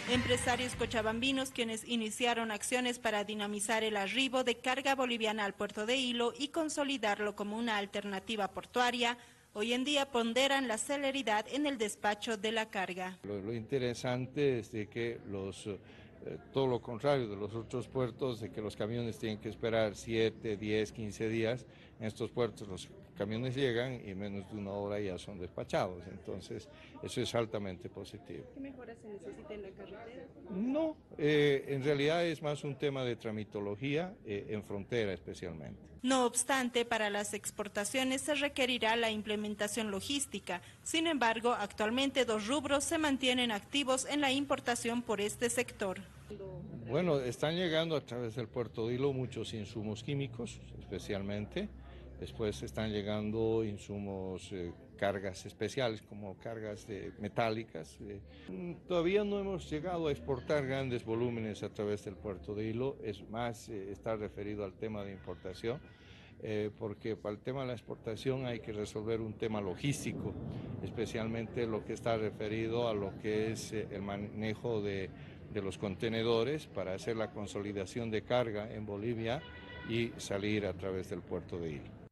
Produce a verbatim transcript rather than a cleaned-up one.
Empresarios cochabambinos quienes iniciaron acciones para dinamizar el arribo de carga boliviana al puerto de Hilo y consolidarlo como una alternativa portuaria, hoy en día ponderan la celeridad en el despacho de la carga. Lo, lo interesante es de que los, eh, todo lo contrario de los otros puertos, de que los camiones tienen que esperar siete, diez, quince días, en estos puertos los camiones llegan y en menos de una hora ya son despachados, entonces eso es altamente positivo. ¿Qué mejoras se necesita en la carretera? No, eh, en realidad es más un tema de tramitología, eh, en frontera especialmente. No obstante, para las exportaciones se requerirá la implementación logística. Sin embargo, actualmente dos rubros se mantienen activos en la importación por este sector. Bueno, están llegando a través del puerto de Hilo muchos insumos químicos, especialmente. Después están llegando insumos, eh, cargas especiales, como cargas de, metálicas. Eh, todavía no hemos llegado a exportar grandes volúmenes a través del puerto de Hilo, es más, eh, está referido al tema de importación. Eh, porque para el tema de la exportación hay que resolver un tema logístico, especialmente lo que está referido a lo que es eh, el manejo de, de los contenedores para hacer la consolidación de carga en Bolivia y salir a través del puerto de Hilo.